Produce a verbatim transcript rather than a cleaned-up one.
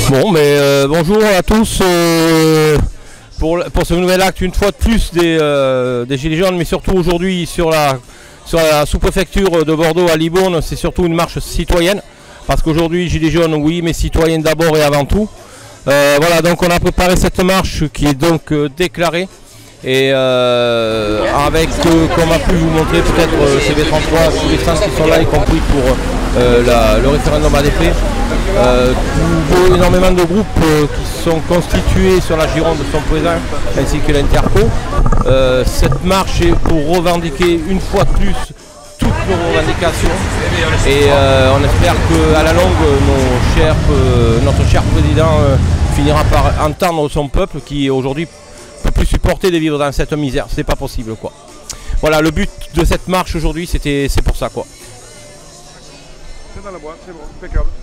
Bon, mais euh, bonjour à tous euh, pour, pour ce nouvel acte, une fois de plus des, euh, des Gilets jaunes, mais surtout aujourd'hui sur la, sur la sous-préfecture de Bordeaux à Libourne, c'est surtout une marche citoyenne, parce qu'aujourd'hui Gilets jaunes, oui, mais citoyenne d'abord et avant tout. Euh, voilà, donc on a préparé cette marche qui est donc euh, déclarée, et euh, avec, euh, comme a pu vous montrer peut-être euh, C V trente-trois, tous les stands qui sont là, y compris pour euh, la, le référendum A D P. Euh, énormément de groupes euh, qui sont constitués sur la Gironde sont présents, ainsi que l'Interco. Euh, cette marche est pour revendiquer une fois de plus toutes nos revendications, et euh, on espère qu'à la longue nos chers, euh, notre cher président euh, finira par entendre son peuple qui aujourd'hui ne peut plus supporter de vivre dans cette misère. C'est pas possible, quoi. Voilà, le but de cette marche aujourd'hui, c'était c'est pour ça, quoi. C'est dans la boîte, c'est bon, impeccable.